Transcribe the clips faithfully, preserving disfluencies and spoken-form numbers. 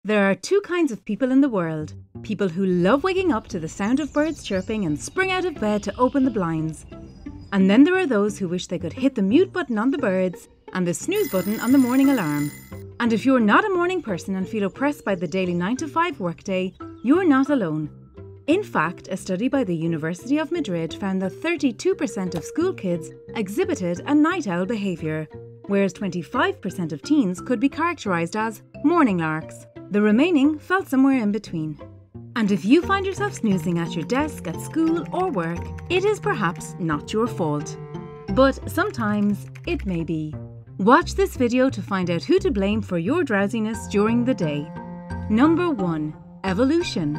There are two kinds of people in the world. People who love waking up to the sound of birds chirping and spring out of bed to open the blinds. And then there are those who wish they could hit the mute button on the birds and the snooze button on the morning alarm. And if you're not a morning person and feel oppressed by the daily nine to five workday, you're not alone. In fact, a study by the University of Madrid found that thirty-two percent of school kids exhibited a night owl behaviour, whereas twenty-five percent of teens could be characterised as morning larks. The remaining fell somewhere in between. And if you find yourself snoozing at your desk, at school or work, it is perhaps not your fault. But sometimes it may be. Watch this video to find out who to blame for your drowsiness during the day. Number one. Evolution.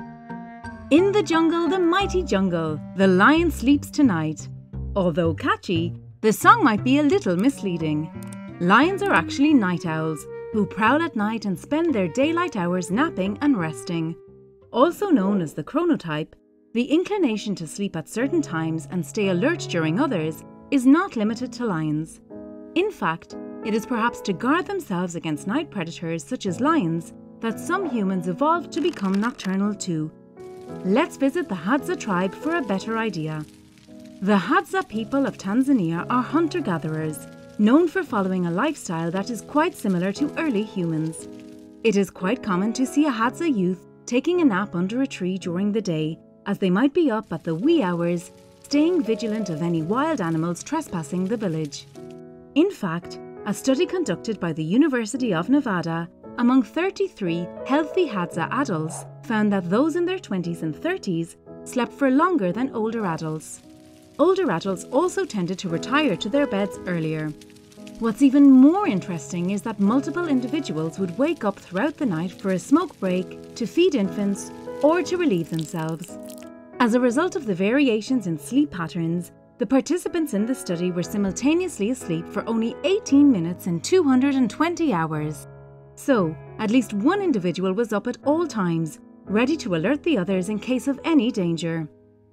In the jungle, the mighty jungle, the lion sleeps tonight. Although catchy, the song might be a little misleading. Lions are actually night owls, who prowl at night and spend their daylight hours napping and resting. Also known as the chronotype, the inclination to sleep at certain times and stay alert during others is not limited to lions. In fact, it is perhaps to guard themselves against night predators such as lions that some humans evolved to become nocturnal too. Let's visit the Hadza tribe for a better idea. The Hadza people of Tanzania are hunter-gatherers, known for following a lifestyle that is quite similar to early humans. It is quite common to see a Hadza youth taking a nap under a tree during the day, as they might be up at the wee hours, staying vigilant of any wild animals trespassing the village. In fact, a study conducted by the University of Nevada among thirty-three healthy Hadza adults found that those in their twenties and thirties slept for longer than older adults. Older adults also tended to retire to their beds earlier. What's even more interesting is that multiple individuals would wake up throughout the night for a smoke break, to feed infants, or to relieve themselves. As a result of the variations in sleep patterns, the participants in the study were simultaneously asleep for only eighteen minutes in two hundred twenty hours. So, at least one individual was up at all times, ready to alert the others in case of any danger.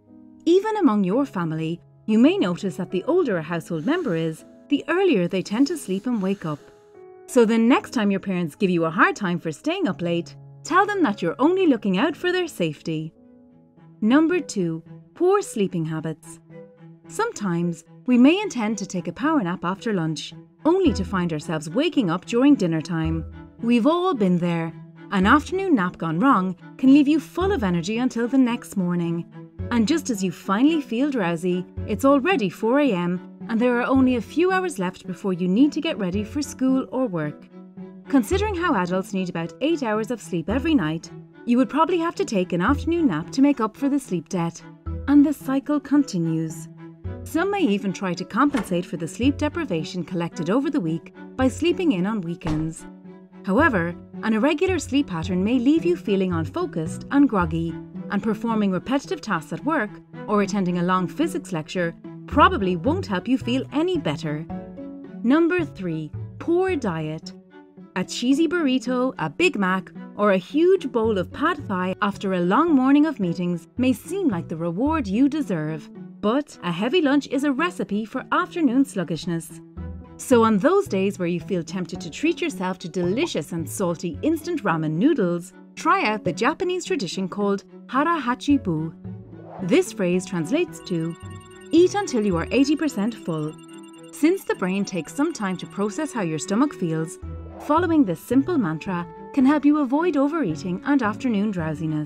Even among your family, you may notice that the older a household member is, the earlier they tend to sleep and wake up. So the next time your parents give you a hard time for staying up late, tell them that you're only looking out for their safety. Number two. Poor sleeping habits. Sometimes, we may intend to take a power nap after lunch, only to find ourselves waking up during dinner time. We've all been there. An afternoon nap gone wrong can leave you full of energy until the next morning. And just as you finally feel drowsy, it's already four a m and there are only a few hours left before you need to get ready for school or work. Considering how adults need about eight hours of sleep every night, you would probably have to take an afternoon nap to make up for the sleep debt. And the cycle continues. Some may even try to compensate for the sleep deprivation collected over the week by sleeping in on weekends. However, an irregular sleep pattern may leave you feeling unfocused and groggy, and performing repetitive tasks at work or attending a long physics lecture probably won't help you feel any better. Number three. Poor diet. A cheesy burrito, a Big Mac, or a huge bowl of pad thai after a long morning of meetings may seem like the reward you deserve, but a heavy lunch is a recipe for afternoon sluggishness. So on those days where you feel tempted to treat yourself to delicious and salty instant ramen noodles, try out the Japanese tradition called hara hachi bu. This phrase translates to, eat until you are eighty percent full. Since the brain takes some time to process how your stomach feels, following this simple mantra can help you avoid overeating and afternoon drowsiness.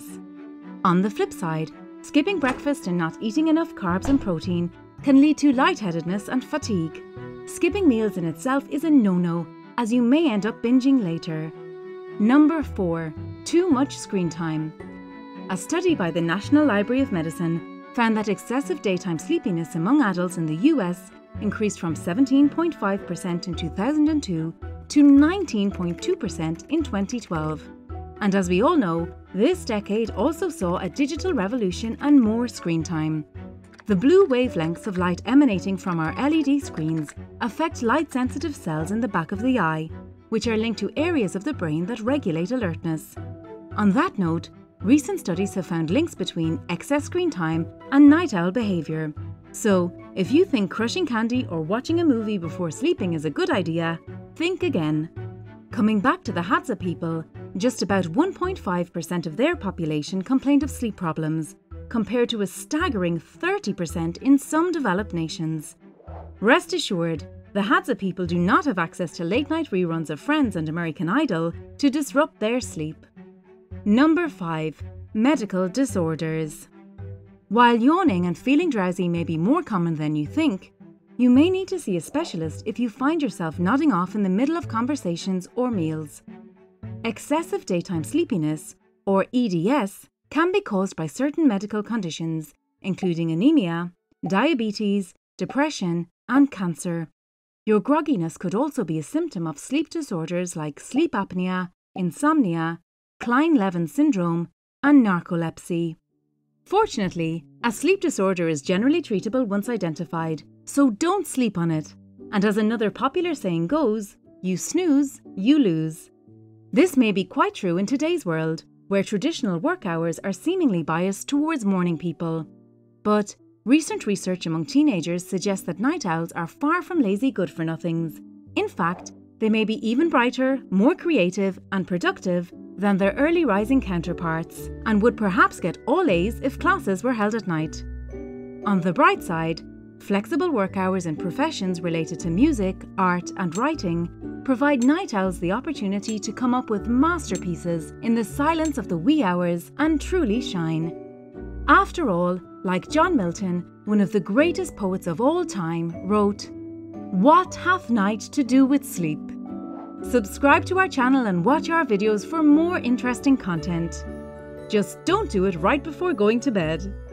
On the flip side, skipping breakfast and not eating enough carbs and protein can lead to lightheadedness and fatigue. Skipping meals in itself is a no-no, as you may end up binging later. Number four. Too much screen time. A study by the National Library of Medicine found that excessive daytime sleepiness among adults in the U S increased from seventeen point five percent in two thousand two to nineteen point two percent in twenty twelve. And as we all know, this decade also saw a digital revolution and more screen time. The blue wavelengths of light emanating from our L E D screens affect light-sensitive cells in the back of the eye, which are linked to areas of the brain that regulate alertness. On that note, recent studies have found links between excess screen time and night owl behaviour. So, if you think crushing candy or watching a movie before sleeping is a good idea, think again. Coming back to the Hadza people, just about one point five percent of their population complained of sleep problems, compared to a staggering thirty percent in some developed nations. Rest assured, the Hadza people do not have access to late-night reruns of Friends and American Idol to disrupt their sleep. Number five. Medical disorders. While yawning and feeling drowsy may be more common than you think, you may need to see a specialist if you find yourself nodding off in the middle of conversations or meals. Excessive daytime sleepiness, or E D S, can be caused by certain medical conditions, including anemia, diabetes, depression, and cancer. Your grogginess could also be a symptom of sleep disorders like sleep apnea, insomnia, Klein-Levin syndrome, and narcolepsy. Fortunately, a sleep disorder is generally treatable once identified, so don't sleep on it. And as another popular saying goes, you snooze, you lose. This may be quite true in today's world, where traditional work hours are seemingly biased towards morning people. But recent research among teenagers suggests that night owls are far from lazy good-for-nothings. In fact, they may be even brighter, more creative, and productive than their early rising counterparts, and would perhaps get all A's if classes were held at night. On the bright side, flexible work hours in professions related to music, art, and writing provide night owls the opportunity to come up with masterpieces in the silence of the wee hours and truly shine. After all, like John Milton, one of the greatest poets of all time, wrote, "What hath night to do with sleep?" Subscribe to our channel and watch our videos for more interesting content. Just don't do it right before going to bed.